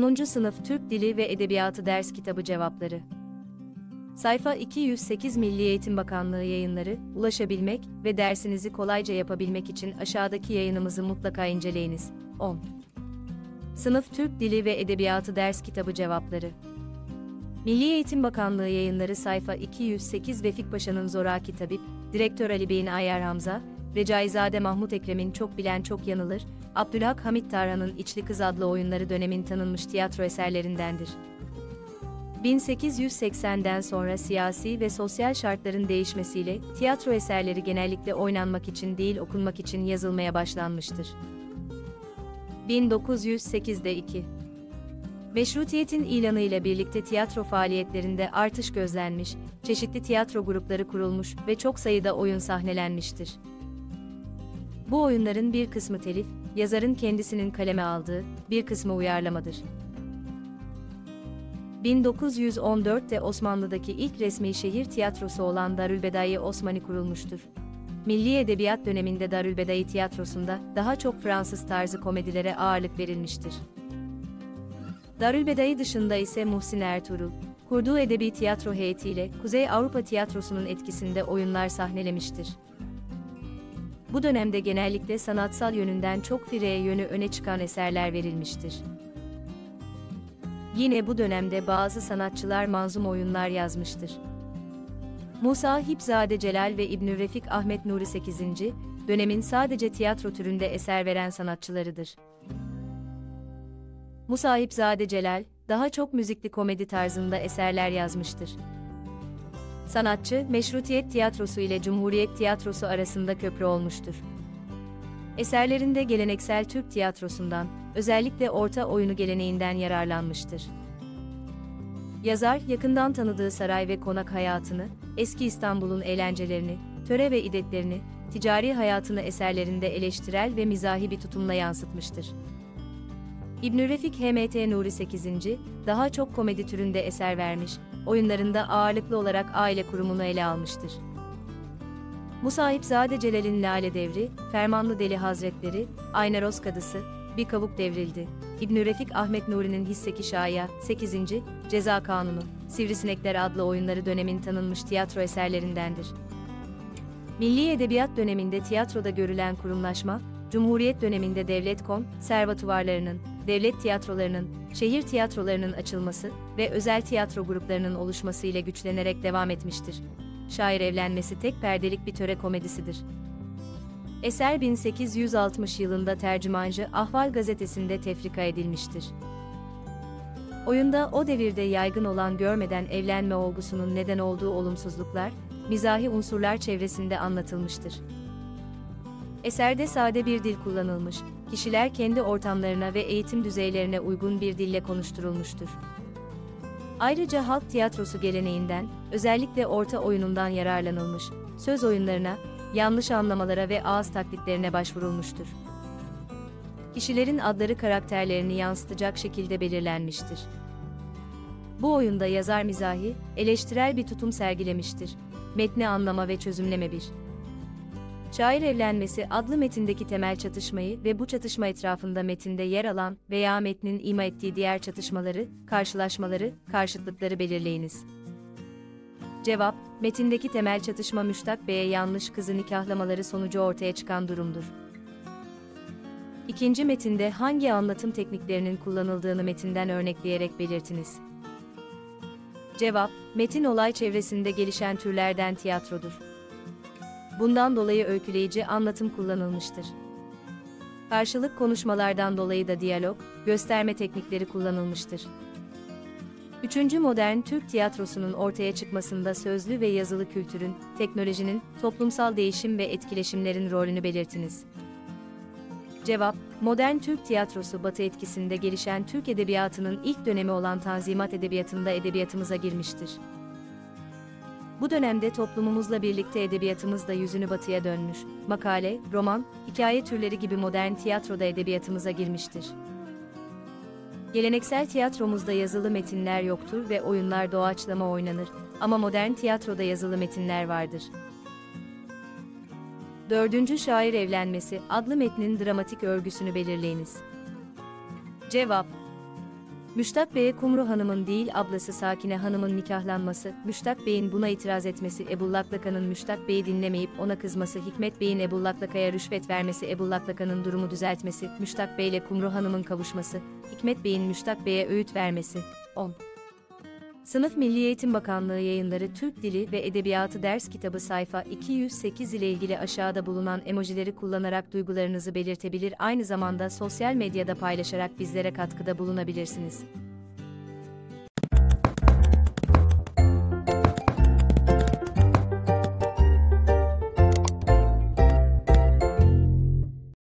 10. Sınıf Türk Dili ve Edebiyatı Ders Kitabı Cevapları. Sayfa 208 Milli Eğitim Bakanlığı Yayınları, ulaşabilmek ve dersinizi kolayca yapabilmek için aşağıdaki yayınımızı mutlaka inceleyiniz. 10. Sınıf Türk Dili ve Edebiyatı Ders Kitabı Cevapları. Milli Eğitim Bakanlığı Yayınları sayfa 208 Vefik Paşa'nın Zoraki Tabip, Direktör Ali Bey'in Ayyar Hamza, Recaizade Mahmut Ekrem'in Çok Bilen Çok Yanılır, Abdülhak Hamit Tarhan'ın İçli Kız adlı oyunları dönemin tanınmış tiyatro eserlerindendir. 1880'den sonra siyasi ve sosyal şartların değişmesiyle tiyatro eserleri genellikle oynanmak için değil okunmak için yazılmaya başlanmıştır. 1908'de 2. Meşrutiyetin ilanıyla birlikte tiyatro faaliyetlerinde artış gözlenmiş, çeşitli tiyatro grupları kurulmuş ve çok sayıda oyun sahnelenmiştir. Bu oyunların bir kısmı telif, yazarın kendisinin kaleme aldığı, bir kısmı uyarlamadır. 1914'te Osmanlı'daki ilk resmi şehir tiyatrosu olan Darülbedai Osmani kurulmuştur. Milli Edebiyat döneminde Darülbedai tiyatrosunda daha çok Fransız tarzı komedilere ağırlık verilmiştir. Darülbedai dışında ise Muhsin Ertuğrul, kurduğu edebi tiyatro heyetiyle Kuzey Avrupa tiyatrosunun etkisinde oyunlar sahnelemiştir. Bu dönemde genellikle sanatsal yönünden çok fireye yönü öne çıkan eserler verilmiştir. Yine bu dönemde bazı sanatçılar manzum oyunlar yazmıştır. Musa Hipzade Celal ve İbnü Refik Ahmet Nuri 8. dönemin sadece tiyatro türünde eser veren sanatçılarıdır. Musa Hipzade Celal, daha çok müzikli komedi tarzında eserler yazmıştır. Sanatçı, Meşrutiyet tiyatrosu ile Cumhuriyet tiyatrosu arasında köprü olmuştur. Eserlerinde geleneksel Türk tiyatrosundan, özellikle orta oyunu geleneğinden yararlanmıştır. Yazar, yakından tanıdığı saray ve konak hayatını, eski İstanbul'un eğlencelerini, töre ve idetlerini, ticari hayatını eserlerinde eleştirel ve mizahi bir tutumla yansıtmıştır. İbnü Refik H.M.T. Nuri 8. daha çok komedi türünde eser vermiş, oyunlarında ağırlıklı olarak aile kurumunu ele almıştır. Musa Hipzade Celal'in Lale Devri, Fermanlı Deli Hazretleri, Aynaroz Kadısı, Bir Kavuk Devrildi, İbnü Refik Ahmet Nuri'nin Hisseki Şaya, 8. Ceza Kanunu, Sivrisinekler adlı oyunları dönemin tanınmış tiyatro eserlerindendir. Milli Edebiyat döneminde tiyatroda görülen kurumlaşma, Cumhuriyet döneminde devlet konservatuvarlarının, devlet tiyatrolarının, şehir tiyatrolarının açılması ve özel tiyatro gruplarının oluşması ile güçlenerek devam etmiştir. Şair Evlenmesi tek perdelik bir töre komedisidir. Eser 1860 yılında Tercümancı Ahval gazetesinde tefrika edilmiştir. Oyunda o devirde yaygın olan görmeden evlenme olgusunun neden olduğu olumsuzluklar, mizahi unsurlar çevresinde anlatılmıştır. Eserde sade bir dil kullanılmış, kişiler kendi ortamlarına ve eğitim düzeylerine uygun bir dille konuşturulmuştur. Ayrıca halk tiyatrosu geleneğinden, özellikle orta oyunundan yararlanılmış, söz oyunlarına, yanlış anlamalara ve ağız taklitlerine başvurulmuştur. Kişilerin adları karakterlerini yansıtacak şekilde belirlenmiştir. Bu oyunda yazar mizahi, eleştirel bir tutum sergilemiştir. Metni anlama ve çözümleme 1. Şair Evlenmesi adlı metindeki temel çatışmayı ve bu çatışma etrafında metinde yer alan veya metnin ima ettiği diğer çatışmaları, karşılaşmaları, karşıtlıkları belirleyiniz. Cevap, metindeki temel çatışma Müştak Bey'e yanlış kızı nikahlamaları sonucu ortaya çıkan durumdur. İkinci metinde hangi anlatım tekniklerinin kullanıldığını metinden örnekleyerek belirtiniz. Cevap, metin olay çevresinde gelişen türlerden tiyatrodur. Bundan dolayı öyküleyici anlatım kullanılmıştır. Karşılık konuşmalardan dolayı da diyalog, gösterme teknikleri kullanılmıştır. Üçüncü modern Türk tiyatrosunun ortaya çıkmasında sözlü ve yazılı kültürün, teknolojinin, toplumsal değişim ve etkileşimlerin rolünü belirtiniz. Cevap, modern Türk tiyatrosu Batı etkisinde gelişen Türk edebiyatının ilk dönemi olan Tanzimat edebiyatında edebiyatımıza girmiştir. Bu dönemde toplumumuzla birlikte edebiyatımız da yüzünü batıya dönmüş, makale, roman, hikaye türleri gibi modern tiyatroda edebiyatımıza girmiştir. Geleneksel tiyatromuzda yazılı metinler yoktur ve oyunlar doğaçlama oynanır, ama modern tiyatroda yazılı metinler vardır. 4. Şair Evlenmesi adlı metnin dramatik örgüsünü belirleyiniz. Cevap: Müştak Bey'e Kumru Hanım'ın değil ablası Sakine Hanım'ın nikahlanması, Müştak Bey'in buna itiraz etmesi, Ebu Laklaka'nın Müştak Bey'i dinlemeyip ona kızması, Hikmet Bey'in Ebu Laklaka'ya rüşvet vermesi, Ebu Laklaka'nın durumu düzeltmesi, Müştak Bey ile Kumru Hanım'ın kavuşması, Hikmet Bey'in Müştak Bey'e öğüt vermesi. 10. Sınıf Milli Eğitim Bakanlığı Yayınları Türk Dili ve Edebiyatı Ders Kitabı sayfa 208 ile ilgili aşağıda bulunan emojileri kullanarak duygularınızı belirtebilir, aynı zamanda sosyal medyada paylaşarak bizlere katkıda bulunabilirsiniz.